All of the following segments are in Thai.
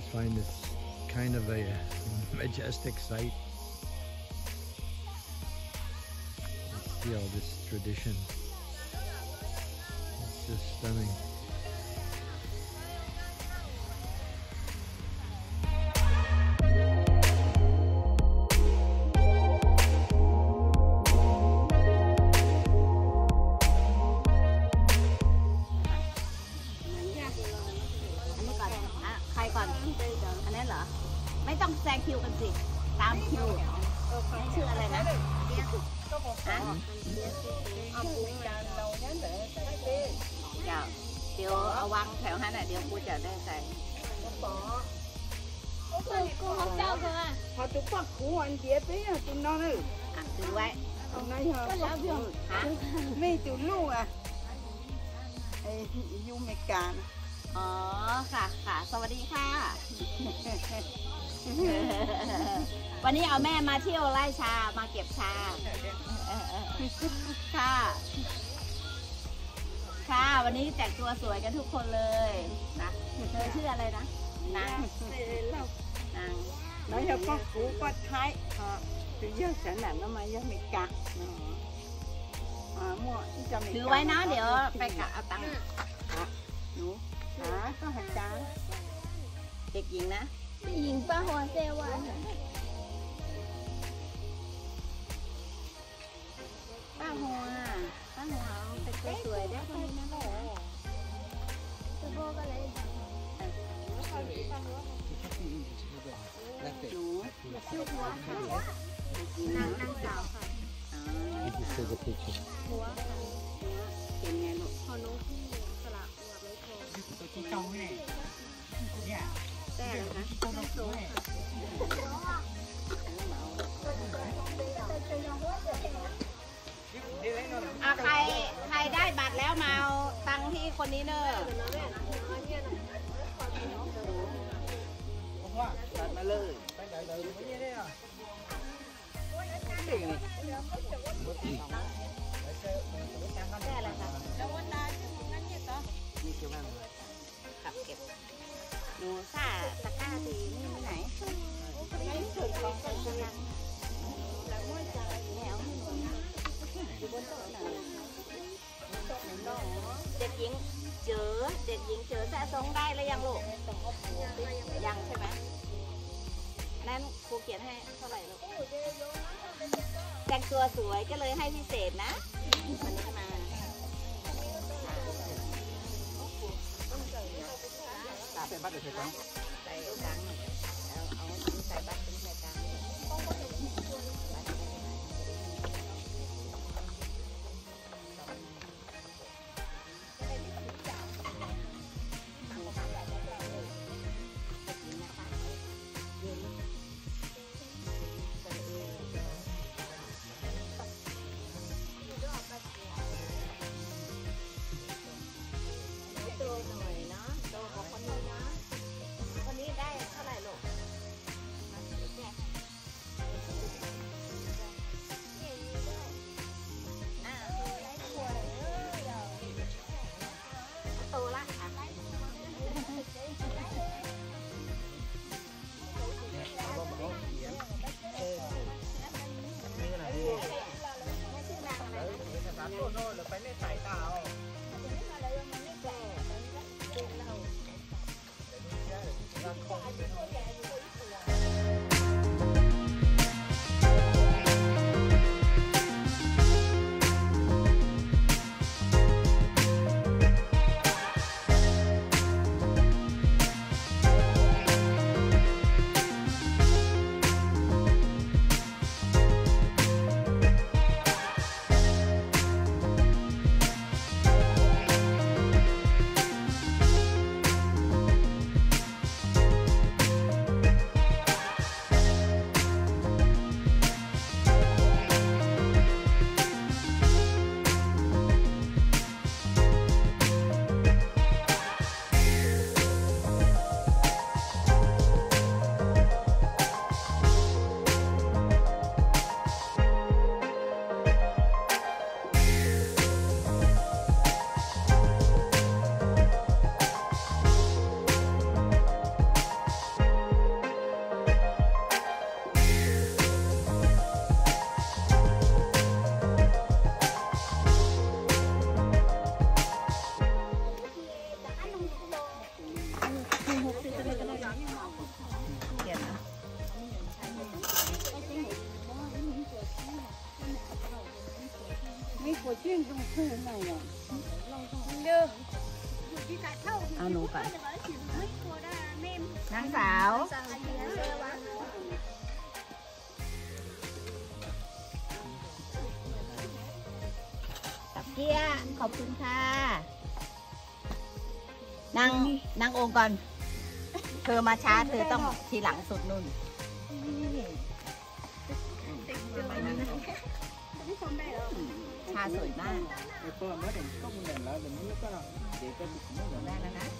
find this kind of a majestic sight. Let's see all this tradition. It's just stunning. ไม่ต้องแซงคิวกันสิตามคิวชื่ออะไรนะเดี๋ยวเอาวางแถวให้น่ะเดี๋ยวกูจะได้ใส่ họ chụp phát cũ anh chị biết là tụi nó nữa ถือไว้ hôm nay hả mấy tụi luôn à du mẹ cạn อ๋อค่ะค่ะสวัสดีค่ะ วันนี้เอาแม่มาเที่ยวไร่ชามาเก็บชาค่ะค่ะวันนี้แต่งตัวสวยกันทุกคนเลยนะเธอชื่ออะไรนะนาง nói là phát cũ phát thái tự nhiên sẽ là nó mà do mẹ cạn ถือไว้นะเดี๋ยวไปกะเอาตังค์หนูก็หัดจานเด็กหญิงนะเด็กหญิงป้าหัวเซวาป้าหัวเป็นตัวสวยได้คนนี้นะแหละจะโบกันเลยหนูชื่อหัวค่ะนางสาวค่ะหัวค่ะเป็นไงลูกพอน้องพี่สละหัวไม่พอที่เจ้าเนี่ยเนี่ยแต่นะคะใครได้บัตรแล้วมาเอาตังค์ที่คนนี้เนอะตัดมาเลยได้อะไรคะแล้ววันนั้นนั่นเนี่ยก็นี่เกี่ยวกับขับเก็บหนูซ่าตะกร้าตีนี่ไม่ไหนไม่สุดของกันกันแล้วมั่วใจแล้วอยู่บนโต๊ะไหนเด็กหญิงเจอสะสมได้แล้วยังลูกยังใช่ไหมนั้นครูเขียนให้เท่าไหร่ลูกแต่งตัวสวยก็เลยให้พิเศษนะวันนี้มาใส่บัตรเดี๋ยวใส่ตังค์ใส่ตังค์เอาใส่บัตรเป็นใส่ตังค์คนนี้ได้เท่าไหร่ลูก我见中客人来了。 เอาหนูก่อนนางสาว ตับเกียขอบคุณค่ะนางองค์ก่อน เธอมาช้าเธอต้องทีหลังสุดนุ่นชาสวยมากได้แล้วนะ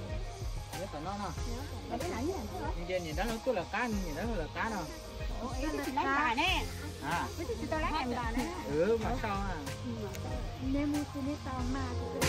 nhìn đó nó cứ là cá, nhìn đó là cá đâu. Cá nè. À. Tôi lấy em đàn nè. Ừ, mà sao à? Nên mua cái này tao mà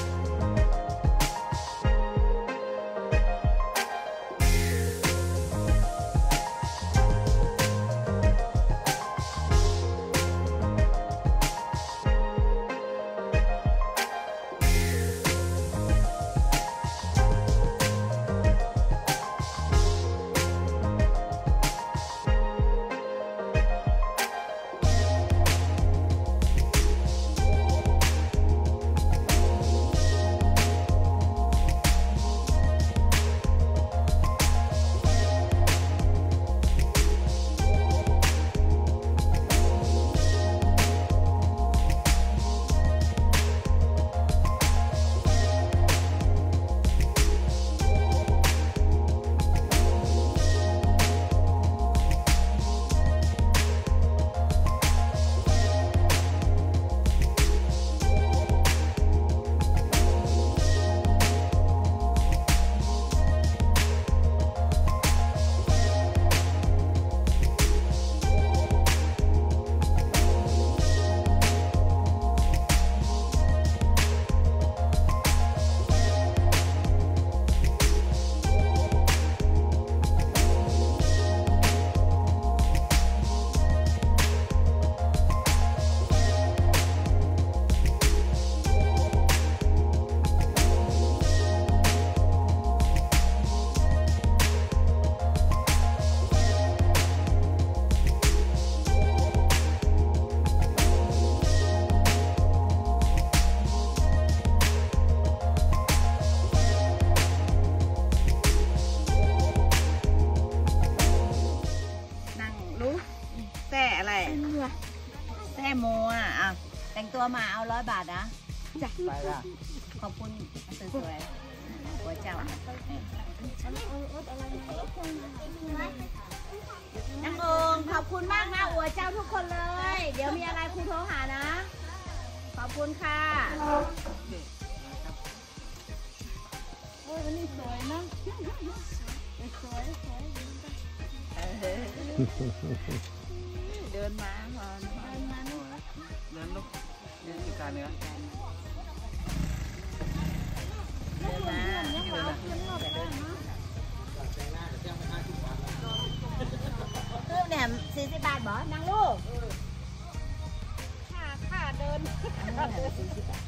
แต่งตัวมาเอา100 บาทนะจ้ะไปละขอบคุณสวยๆหัวเจ้านางองขอบคุณมากนะหัวเจ้าทุกคนเลย เดี๋ยวมีอะไรครูโทรหานะ ขอบคุณค่ะโอ้ยวันนี้สวยนะสวยเดินมาเดินลูกเดินที่การเนื้อเดินมาตู้เนี่ย40 บาทบ่นางลูกค่าเดิน40 บาท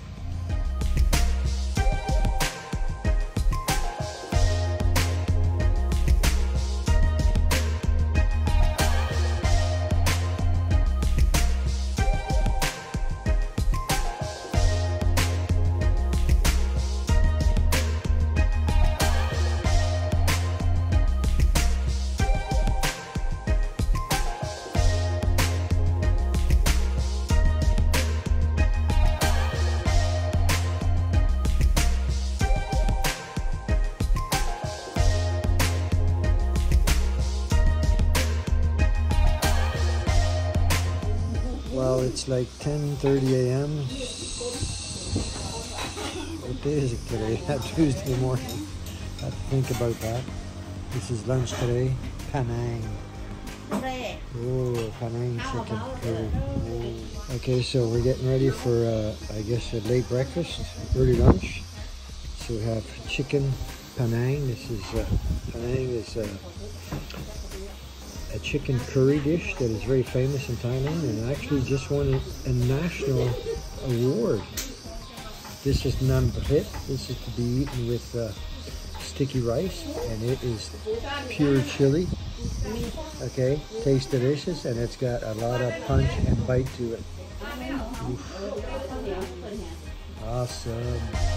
Well, it's like 10:30 a.m. What day is it today? Tuesday morning. I have to think about that. This is lunch today. Penang. Oh, Penang chicken curry. Okay, so we're getting ready for, I guess, a late breakfast, early lunch. So we have chicken Penang. This is, Penang is a chicken curry dish that is very famous in Thailand and actually just won a national award. This is nam bhit. This is to be eaten with sticky rice, and it is pure chili. Okay, tastes delicious, and it's got a lot of punch and bite to it. Oof. Awesome.